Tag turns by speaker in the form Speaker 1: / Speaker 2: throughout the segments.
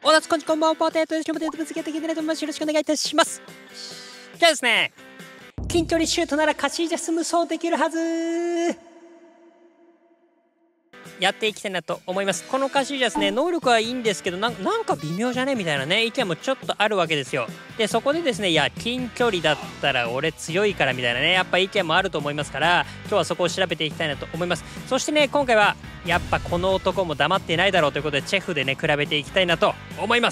Speaker 1: おだつこんちこんばんは、ポテトです。ポテトぶつけていきたいと思います。よろしくお願いいたします。じゃあですね、近距離シュートならカシージャス無双できるはずやっていきたいなと思います。このカシージャスね、能力はいいんですけど、なんか微妙じゃねみたいなね、意見もちょっとあるわけですよ。で、そこでですね、いや、近距離だったら俺強いからみたいなね、やっぱ意見もあると思いますから、今日はそこを調べていきたいなと思います。そしてね、今回は、やっぱこの男も黙ってないだろうということで、チェフでね、比べていきたいなと思います。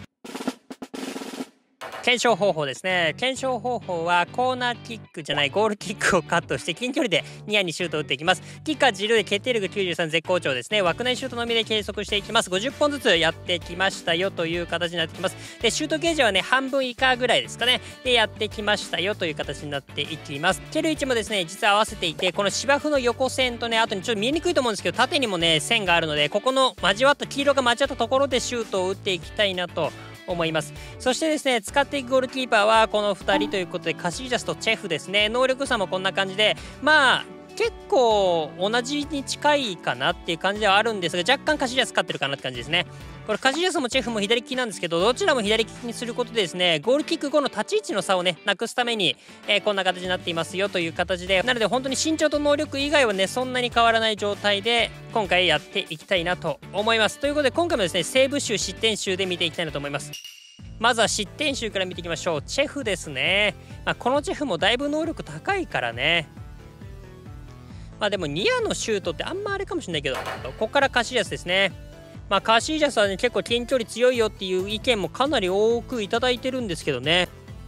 Speaker 1: 検証方法ですね。検証方法はコーナーキックじゃないゴールキックをカットして近距離でニアにシュートを打っていきます。キッカージルで決定力93絶好調ですね。枠内シュートのみで計測していきます。50本ずつやってきましたよという形になってきます。で、シュートゲージはね、半分以下ぐらいですかね。で、やってきましたよという形になっていきます。蹴る位置もですね、実は合わせていて、この芝生の横線とね、あとにちょっと見えにくいと思うんですけど、縦にもね、線があるので、ここの交わった黄色が交わったところでシュートを打っていきたいなと思います。そしてですね、使っていくゴールキーパーはこの2人ということで、カシージャスとチェフですね。能力差もこんな感じで、まあ結構同じに近いかなっていう感じではあるんですが、若干カシージャス勝ってるかなって感じですね。これカシージャスもチェフも左利きなんですけど、どちらも左利きにすることでですね、ゴールキック後の立ち位置の差をねなくすために、こんな形になっていますよという形で、なので本当に身長と能力以外はねそんなに変わらない状態で今回やっていきたいなと思います。ということで今回もですね、セーブ集失点集で見ていきたいなと思います。まずは失点集から見ていきましょう。チェフですね。このチェフもだいぶ能力高いからね。でもニアのシュートってあんまあれかもしれないけど、ここからカシージャスですね。カシージャスはね結構近距離強いよっていう意見もかなり多くいただいてるんですけどね。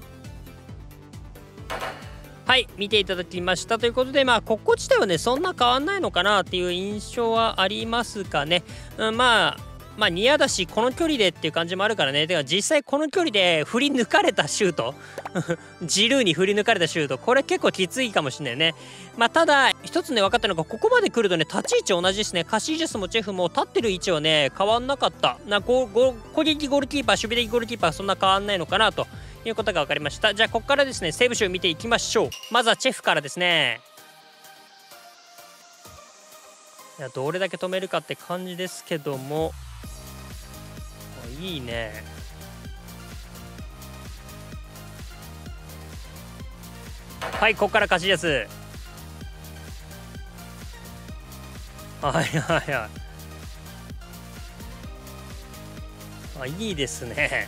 Speaker 1: はい、見ていただきましたということで、ここ自体はねそんな変わんないのかなっていう印象はありますかね。ニアだしこの距離でっていう感じもあるからね。では実際この距離で振り抜かれたシュートジルーに振り抜かれたシュート、これ結構きついかもしれないね。ただ一つね分かったのが、ここまで来るとね立ち位置同じですね。カシージャスもチェフも立ってる位置はね変わんなかった。攻撃ゴールキーパー守備的ゴールキーパーはそんな変わんないのかなということが分かりました。じゃあここからですねセーブ集見ていきましょう。まずはチェフからですね。いや、どれだけ止めるかって感じですけども、いいね。はい、ここからカシージャス。いいですね。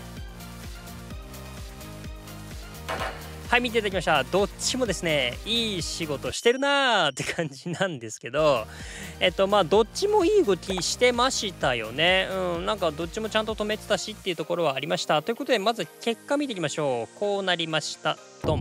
Speaker 1: はい、見ていただきました。どっちもですねいい仕事してるなーって感じなんですけど、どっちもいい動きしてましたよね。なんかどっちもちゃんと止めてたしっていうところはありました。ということでまず結果見ていきましょう。こうなりました。ドン。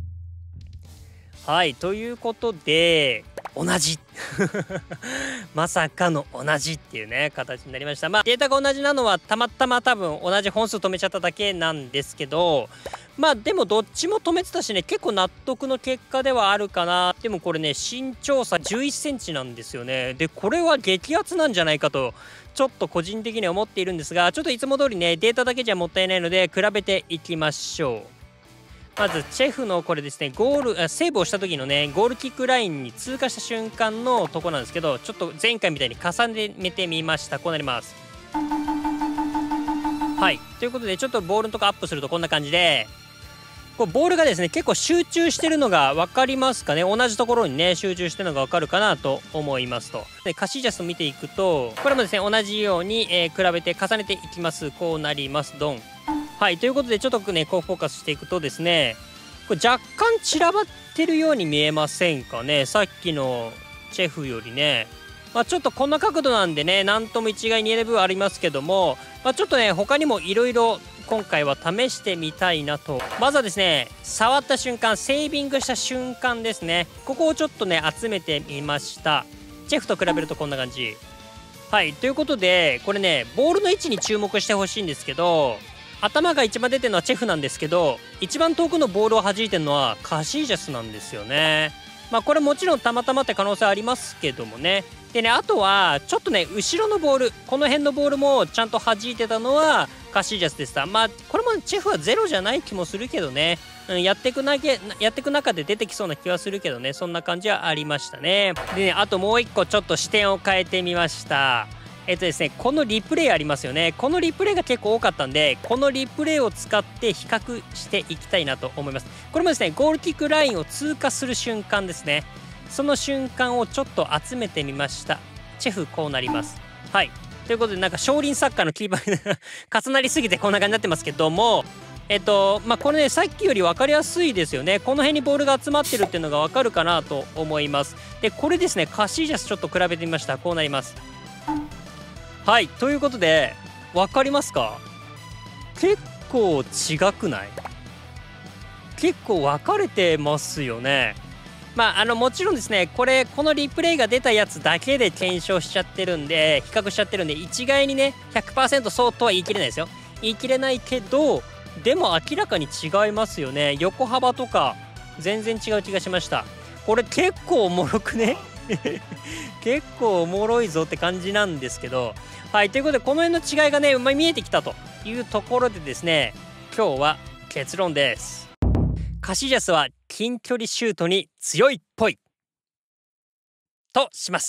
Speaker 1: はい、ということで同じまさかの同じっていうね形になりました。データが同じなのはたまたま多分同じ本数止めちゃっただけなんですけど、でもどっちも止めてたしね、結構納得の結果ではあるかな。でもこれね身長差11センチなんですよね。でこれは激アツなんじゃないかとちょっと個人的には思っているんですが、ちょっといつも通りねデータだけじゃもったいないので比べていきましょう。まずチェフのこれですね、セーブをした時のねゴールキックラインに通過した瞬間のとこなんですけど、ちょっと前回みたいに重ねてみました。こうなります。はい、ということでちょっとボールのとこアップするとこんな感じで、ボールがですね結構集中してるのが分かりますかね。同じところにね集中してるのが分かるかなと思いますと。でカシージャス見ていくと、これもですね同じように、比べて重ねていきます。こうなります。ドン。はい、ということでちょっとねこうフォーカスしていくとですね、これ若干散らばってるように見えませんかね。さっきのチェフよりね、ちょっとこんな角度なんでね何とも一概に言えない部分ありますけども、ちょっとね他にもいろいろ今回は試してみたいなと。まずはですね触った瞬間、セービングした瞬間ですね、ここをちょっとね集めてみました。チェフと比べるとこんな感じ。はい、ということでこれねボールの位置に注目してほしいんですけど、頭が一番出てるのはチェフなんですけど、一番遠くのボールを弾いてるのはカシージャスなんですよね。これもちろんたまたまって可能性ありますけどもね。でね、あとはちょっとね後ろのボール、この辺のボールもちゃんと弾いてたのはカシージャスでした。これもチェフはゼロじゃない気もするけどね。やっていく中で出てきそうな気はするけどね、そんな感じはありましたね。でね、あともう一個ちょっと視点を変えてみました。 ですね、このリプレイありますよね。このリプレイが結構多かったんで、このリプレイを使って比較していきたいなと思います。これもですね、ゴールキックラインを通過する瞬間ですね。その瞬間をちょっと集めてみました。チェフこうなります。はい。ということで、なんか少林サッカーのキーパー重なりすぎてこんな感じになってますけども、これね、さっきより分かりやすいですよね。この辺にボールが集まってるっていうのが分かるかなと思います。で、これですね、カシージャスちょっと比べてみました。こうなります。はい。ということで、分かりますか？結構違くない？結構分かれてますよね。もちろんですね、このリプレイが出たやつだけで検証しちゃってるんで、比較しちゃってるんで、一概にね、100% そうとは言い切れないですよ。言い切れないけど、でも明らかに違いますよね。横幅とか、全然違う気がしました。これ結構おもろくね結構おもろいぞって感じなんですけど。はい、ということで、この辺の違いがね、見えてきたというところでですね、今日は結論です。カシジャスは近距離シュートに強いっぽいとします。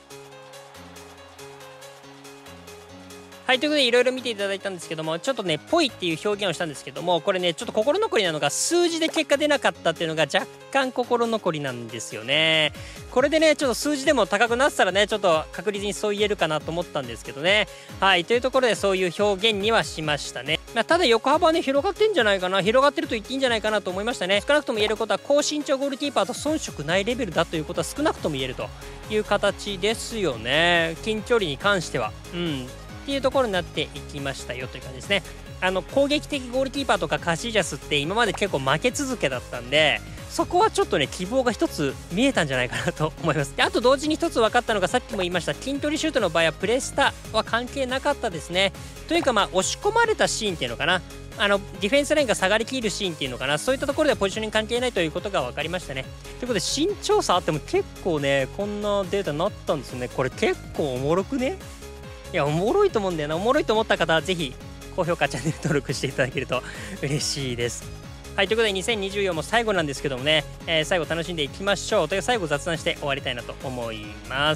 Speaker 1: はい、ということでいろいろ見ていただいたんですけども、ちょっとね、ぽいっていう表現をしたんですけども、これね、ちょっと心残りなのが、数字で結果出なかったっていうのが若干心残りなんですよね。これでね、ちょっと数字でも高くなってたらね、ちょっと確実にそう言えるかなと思ったんですけどね。はい、というところでそういう表現にはしましたね。ただ横幅はね、広がってんじゃないかな、広がってると言っていいんじゃないかなと思いましたね。少なくとも言えることは、高身長ゴールキーパーと遜色ないレベルだということは少なくとも言えるという形ですよね。近距離に関しては。っていうところになっていきましたよという感じですね。攻撃的ゴールキーパーとかカシージャスって今まで結構負け続けだったんで、そこはちょっとね、希望が一つ見えたんじゃないかなと思います。で、あと同時に一つ分かったのが、さっきも言いました、近距離シュートの場合はプレスタは関係なかったですね。というか押し込まれたシーンっていうのかな、ディフェンスラインが下がりきるシーンっていうのかな、そういったところではポジションに関係ないということが分かりましたね。ということで、身長差あっても結構ね、こんなデータになったんですよね。これ結構おもろくね？いや、おもろいと思うんだよな。おもろいと思った方はぜひ高評価、チャンネル登録していただけると嬉しいです。はい、ということで2024も最後なんですけどもね、最後楽しんでいきましょう。という最後雑談して終わりたいなと思います。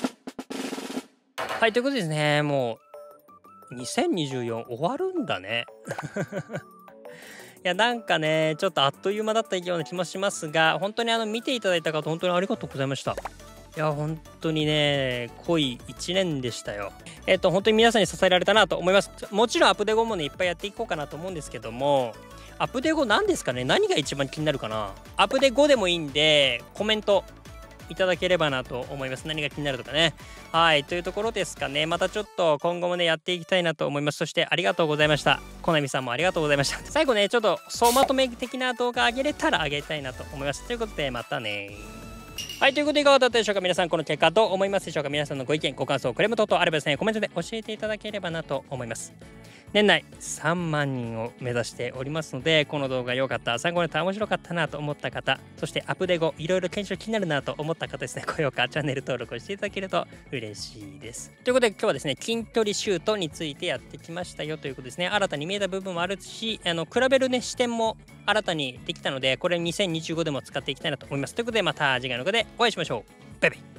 Speaker 1: はい、ということでですね、もう2024終わるんだね。いや、なんかね、ちょっとあっという間だったような気もしますが、本当に見ていただいた方、本当にありがとうございました。いや、本当にね、濃い1年でしたよ。本当に皆さんに支えられたなと思います。もちろんアップデ後もね、いっぱいやっていこうかなと思うんですけども、アップデ後何ですかね？何が一番気になるかな？アップデ後でもいいんで、コメントいただければなと思います。何が気になるとかね。はい、というところですかね。またちょっと今後もね、やっていきたいなと思います。そしてありがとうございました。コナミさんもありがとうございました。最後ね、ちょっと総まとめ的な動画あげれたらあげたいなと思います。ということで、またね。はい、ということでいかがだったでしょうか？皆さん、この結果どう思いますでしょうか？皆さんのご意見、ご感想、クレーム等々あればですね、コメントで教えていただければなと思います。年内3万人を目指しておりますので、この動画良かった、参考になった、面白かったなと思った方、そしてアップデ後いろいろ検証気になるなと思った方ですね、高評価、チャンネル登録をしていただけると嬉しいです。ということで今日はですね、近距離シュートについてやってきましたよということですね。新たに見えた部分もあるし、比べるね、視点も新たにできたので、これ2025でも使っていきたいなと思います。ということでまた次回の動画でお会いしましょう。バイバイ。